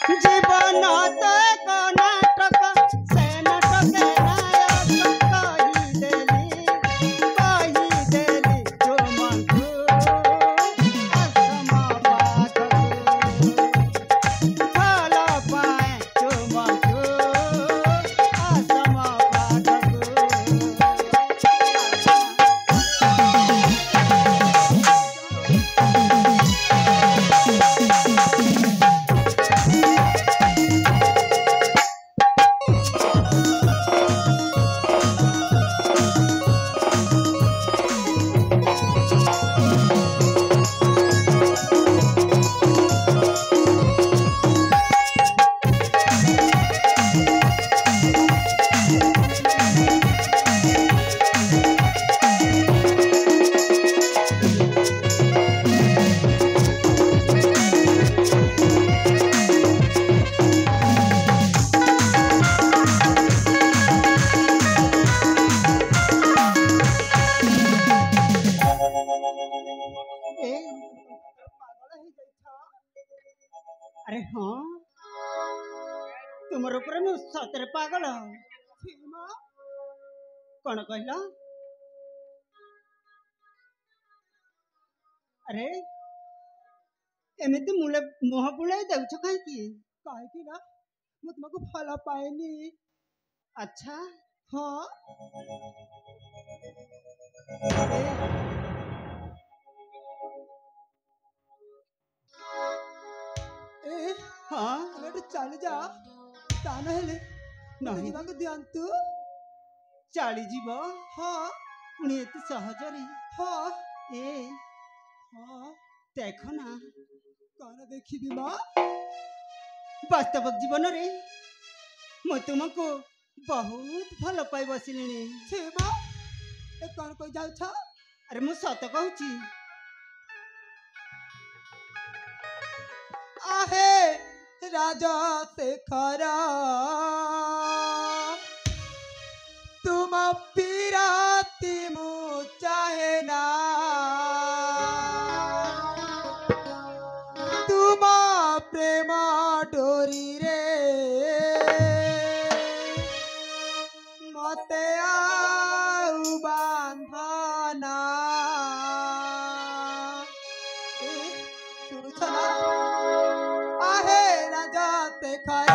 जीवन तो नाटक से नाटक नायक कही देली जो मंटू असमा पाठक फल पाए जो मंटू असमा पाठक अरे हाँ तुमर ऊपर मैं सतरे पागल कौन कहला अरे एमती मुले मुह बुलाई देउछ कहीं ना मैं तुमको भल पाएनी अच्छा हाँ ए हाँ अरे चल जा ताना हेले नहीं बाग दियंतु चली जीव हाँ पुणी एते सहजरी हाँ ए हाँ देखो ना कौन देखी माँ वास्तविक जीवन रे मैं तुमको बहुत भल पाई बसिलिनी से माँ ए कौन कोई जाउ छ अरे मु सत कहूची आहे राजा शेखर तुम पीराती मु चाहे ना तुम प्रेम डोरी रे मते आउ बांधना सुनुछ ना आहे राजा शेखर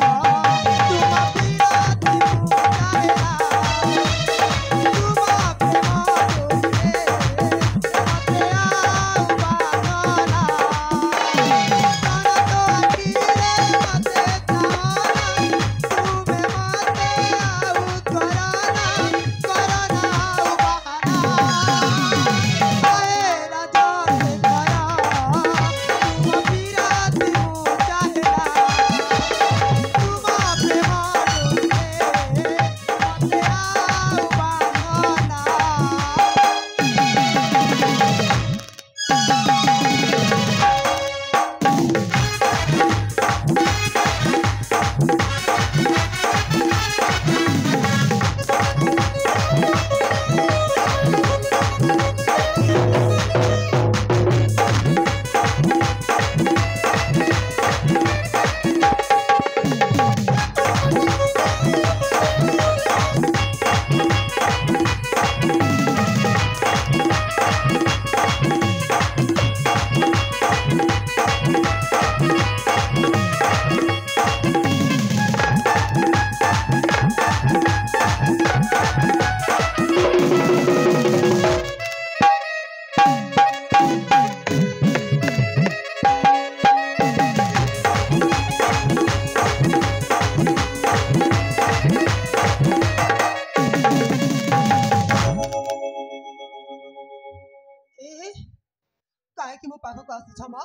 काहे कि मो पाखो आसी छमा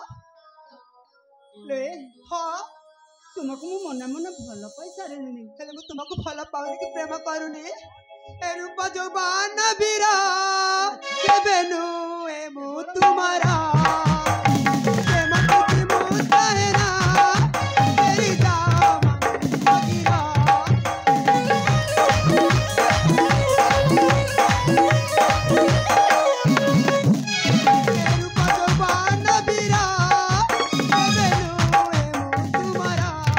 ले हाँ तुमको मु मने मने भल पाई सारेनी हेले मु तुमको भल पाउनी कि प्रेम करूनी ए रूप जवान बीरा केबेनु ए मु तुम्हारा प्रेम करती मु चाहे ना तेरी दामन बगिरा रूप जवान बीरा केबेनु ए मु तुम्हारा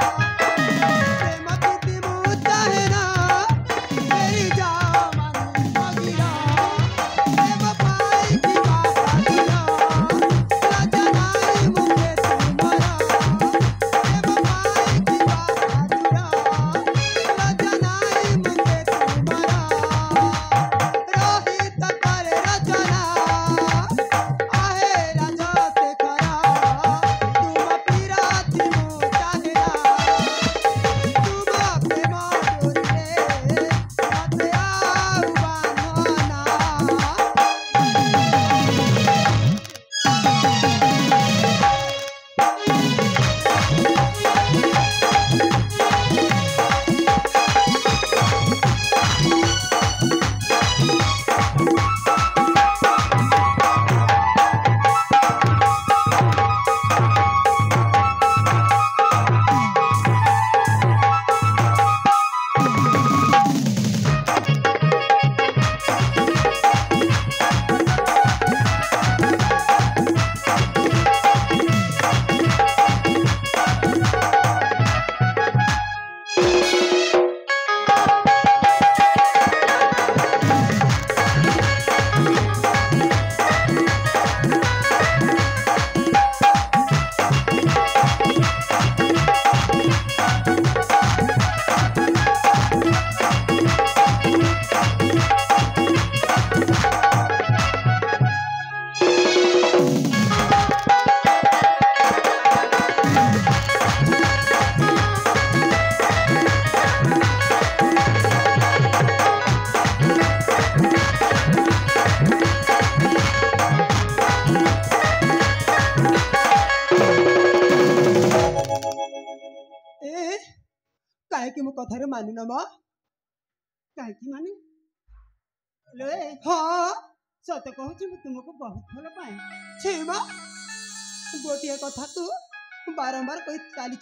ए काहे मो कथारे मानु न म काहे माने ले हाँ सत कहूँ मु तुमको बहुत भल पाए छी म गोटे कथा तू बारंबार कही चली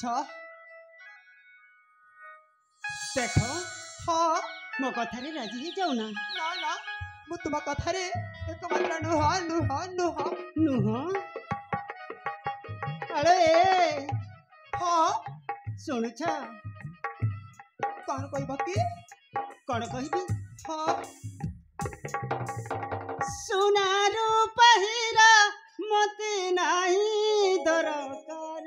देख हाँ मो कथारे राजी ही जाऊ ना ना मु तुम कथारे एकमात्र नुह नुह नुह नुह अरे हाँ शुणु कौन कहब कि कौन कहबी हाँ सुनारू पहिरा मते नाही दरकार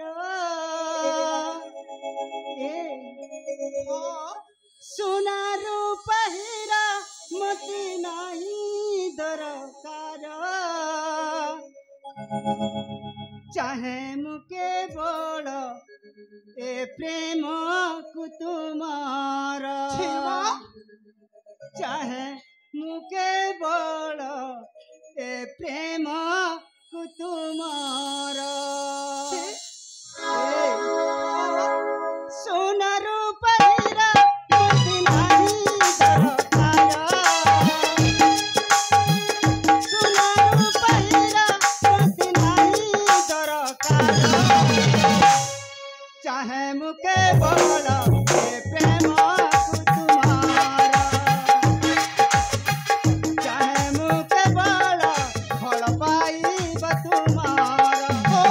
सुनारू पहिरा मते नाही दरकार चाहे मुके बड़ ए प्रेम को तुमार चाहे मुके बड़ ए प्रेम को तुमार सोनारू पहिरा मते नाही दरकार सोनारू पहिरा मते नाही दरकार चाहे मुके बड़ ए प्रेम को तुमार चाहे मुके बड़ फल पाइब तुमार ओ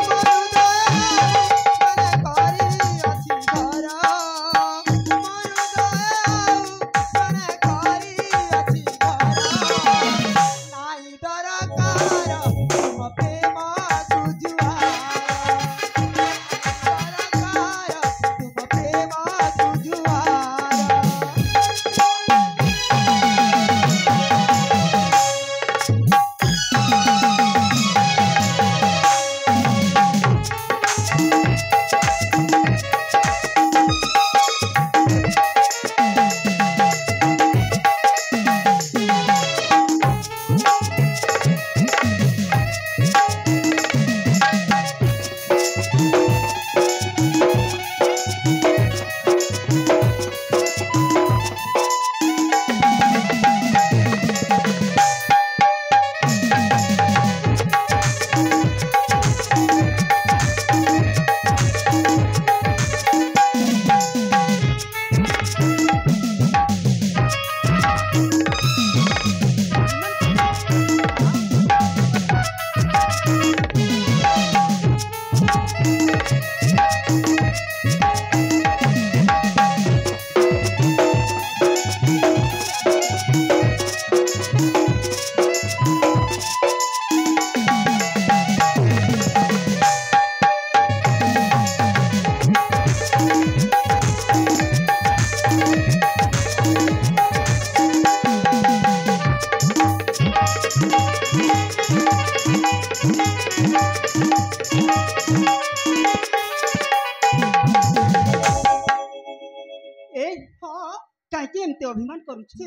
काहे एमती अभिमान करुछे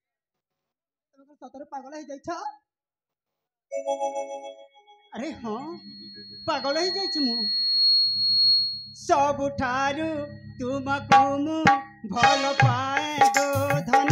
सतरे पागल हो जाइछ अरे हाँ पागल हो जाइछ मु सबुठारु तुमको मु भल पाए गो धन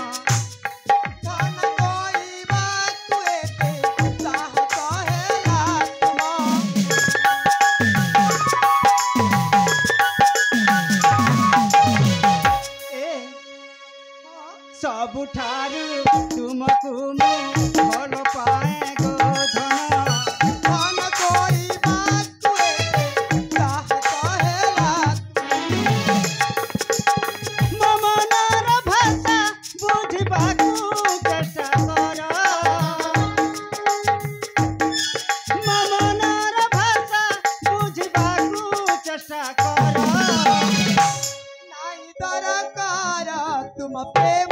सबुठारु तुमको मु भल पाए गो धन धन कोई बात ताह कहेला ममनार भाषा बुझबाकू चेष्टा कर ममनार भाषा बुझबाकू चेष्टा कर नाई दरकार तुम प्रेम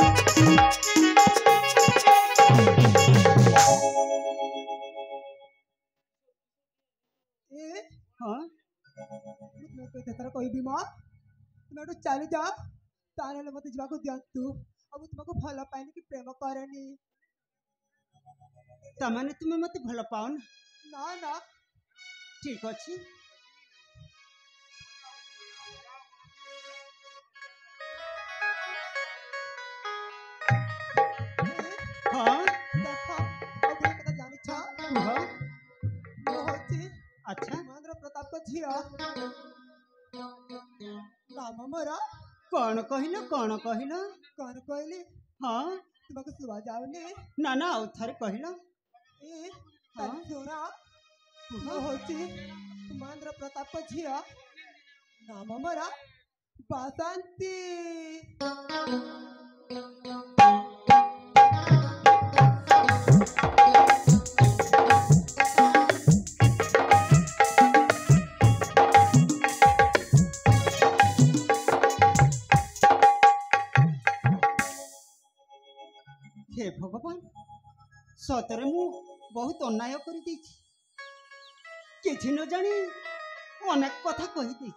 ए हाँ ମୁଁ ଏଥର କହିବି ମା ତୁମେ ଗୋଟେ ଚାଲି ଯାଅ ତାହେଲେ ମତେ ଯିବାକୁ ଦିଅନ୍ତୁ ଆଉ ମୁଁ ତୁମକୁ ଭଲ ପାଇନି କି ପ୍ରେମ କରେନି ତାମାନେ ତୁମେ ମତେ ଭଲ ପାଉନ ନା ନା ଠିକ ଅଛି हाँ ଦେଖ ଆଉ ଗୋଟେ କଥା ଜାଣିଛ କୁହ ମୁଁ ହଉଛି अच्छा महेंद्र प्रताप को झिया नाम मोरा कौन कहलो कौन कहली हाँ तुमको सुबह जाओनी ना ना आउ थारे कहलो ए हाँ सुना मैं होची महेंद्र प्रताप को झिया नाम मोरा बसंती हे भगवान सतरे मु बहुत अन्याय कर किसी न जानी अनेक कथा कही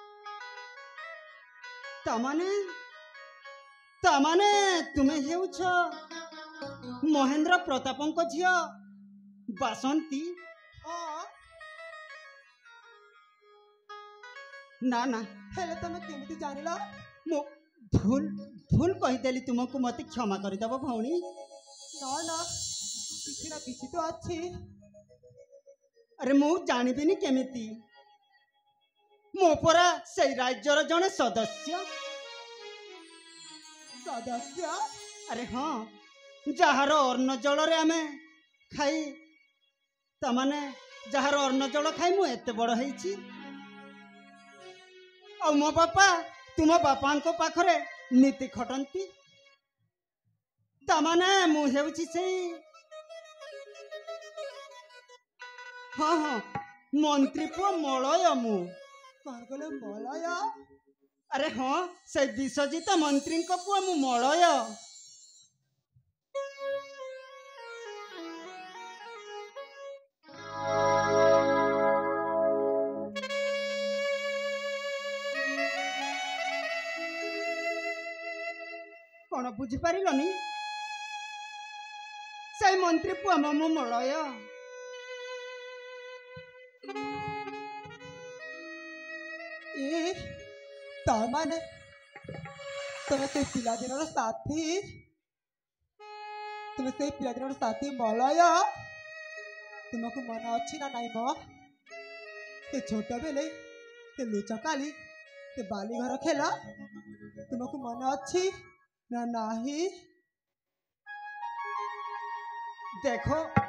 तामाने तुम्हें हेउछ महेंद्र प्रतापंक झिया बासंती ना ना हेले तुम केमिति जानिला मो भूल भूल कहीदेली तुमको मत क्षमा करदेव भौणी ना ना किसी तो अच्छी अरे मु जानिबिनी केमिति मो परा से राज्यर जने सदस्य सदस्य अरे हाँ जार अन्न जल रे आमे खाई तमाने जार अन्न जल खाई मु एते बड़ हेची आ मो बापा तुम बापा पाखरे नीति खटंती तमाने मु हेउची से हाँ हाँ मंत्री पुआ मलय मु कौन कहले मलय अरे हाँ से विश्वजित मंत्री को पुआ मु मलय कौन बुझी पारिलनी से मंत्री पुआ मो मलय तामाने तुम्हें से पिलादिनर साथी मलय तुमको मन अच्छी ना नाई मो ते छोट बेले ते लुचकाली ते बाली घर खेला तुमको मन अच्छी ना नाही देखो